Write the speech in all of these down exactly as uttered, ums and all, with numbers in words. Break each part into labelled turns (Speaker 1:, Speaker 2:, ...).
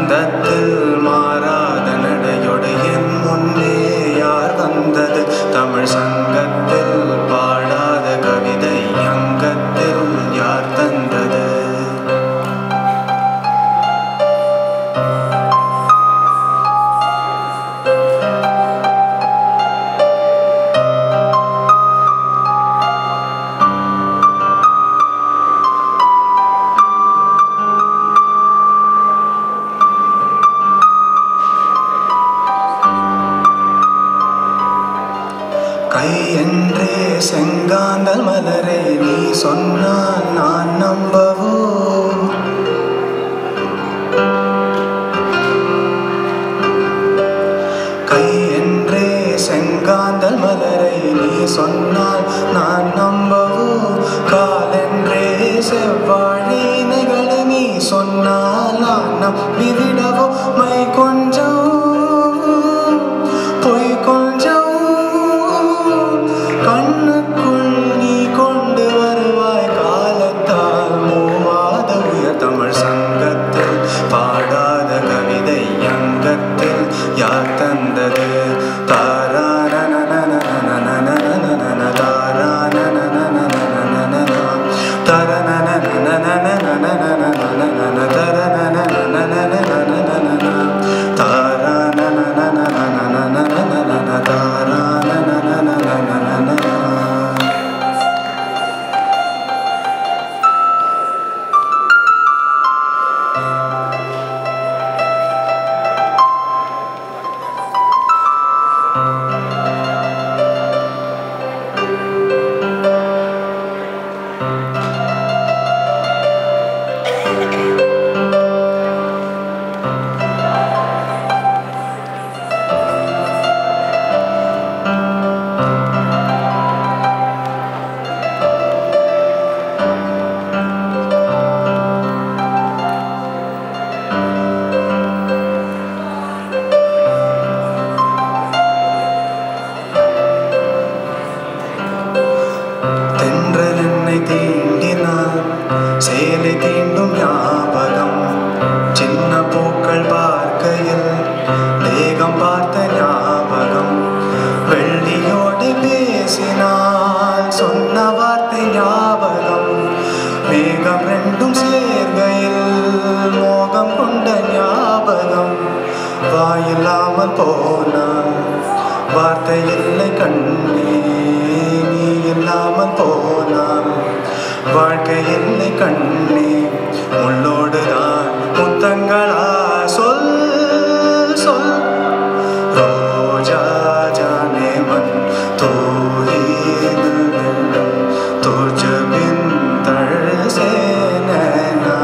Speaker 1: சந்தத்தில் மாறாத நடையோடு என் முன்னே யார் வந்தது? தமிழ் சங்கத்தில் பாடாத கவிதை அங்கத்தில் யார் தந்தது? கை என்றே செங்காந்தல் மலரை நீ சொன்னால் நான் நம்பவோ? கை என்றே செங்காந்தல் மலரை நீ சொன்னால் நான் நம்பவோ? கால் என்றே செவ்வாழினைகளை நீ சொன்னால் நான் நம்பிவிடவோ? மை கொஞ்சம் பொய் கொஞ்சம் கண்ணுக்குள் நீ கொண்டு வருவாய் காலத்தால் மூவாத உயர் தமிழ் சங்கத்தில் பாடாத கவிதை அங்கத்தில் யார் தந்தது? சேலை தீண்டும் ஞாபகம் சின்ன பூக்கள் பார்க்கையில் தேகம் பார்த்த ஞாபகம் வெள்ளியோடு பேசினால் சொன்ன வார்த்தை ஞாபகம் மேகம் ரெண்டும் சேர்கையில் மோகம் கொண்ட ஞாபகம் வாயில்லாமல் போனால் வார்த்தை இல்லை கண்ணே நீ இல்லாமல் போனால் வாழ்க்கை இல்லை கண்ணே முள்ளோடுதான் முத்தங்களா சொல் சொல் ரோஜா जाने मन तो ही तुझ बिन तरसे नैना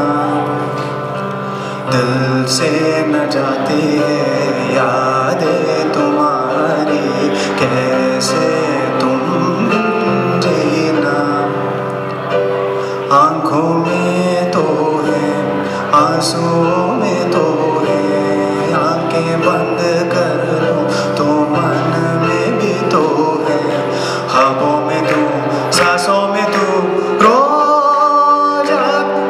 Speaker 1: दिल से न जाती है यादें तुम्हारी कैसे तुम जीना आँखों में तो है आंसुओं में तो है आँखें बंद कर लो तो मन में भी तो है ख्वाबों में तू सांसों में तू रोज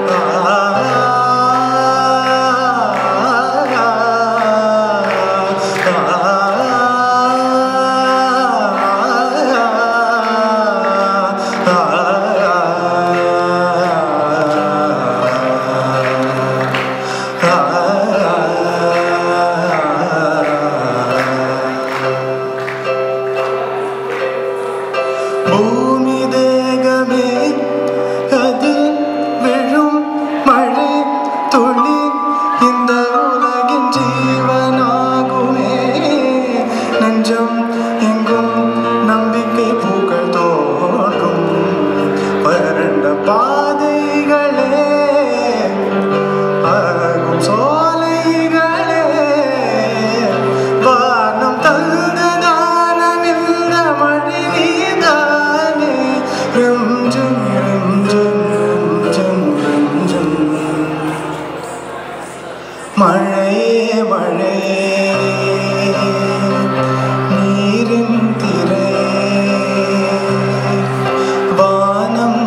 Speaker 1: பூமி தேகமே அதில் விழும் மழை துளி இந்த உலகின் ஜீவனாகுமே நெஞ்சம் எங்கும் நம்பிக்கை பூக்கள் தோன்றும் வறண்ட பாதைகளே அழகும் சோலைகளே வானம் தந்த தானம் இந்த மழை நீதானே ரம்ஜம் ரம்ஜம் ரம்ஜம் ரம்ஜம் மழையே மழையே நீரின் திரை வானம்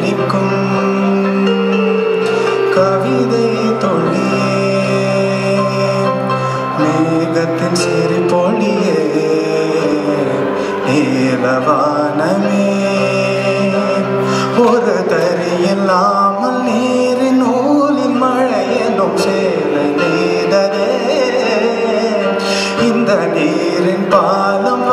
Speaker 1: தெளிக்கும் கவிதை தொழியே முகத்தின் சிரிப்பொழியே நீலவானமே ஒரு தறியில்லாமல் நீரின் நூலில் மழையெனும் சேலை நெய்ததே இந்த நீரின் பாலம்